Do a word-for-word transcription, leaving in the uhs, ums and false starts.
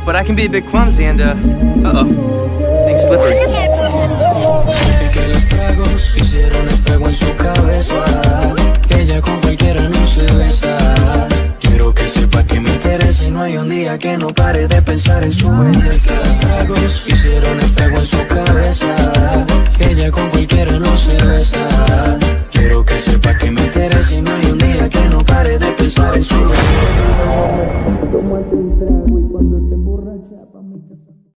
but I can be a bit clumsy and, uh, uh-oh, things slippery. Que los tragos hicieron estrago en su cabeza. Ella con cualquiera no se besa. Quiero que sepa que me interesa y no hay un día que no pare de pensar en su belleza. Los tragos hicieron estrago en su cabeza. Ella con cualquiera no se besa. Quiero que sepa que me interesa y no hay un día que no pare de pensar en su belleza. Tómate un trago y cuando te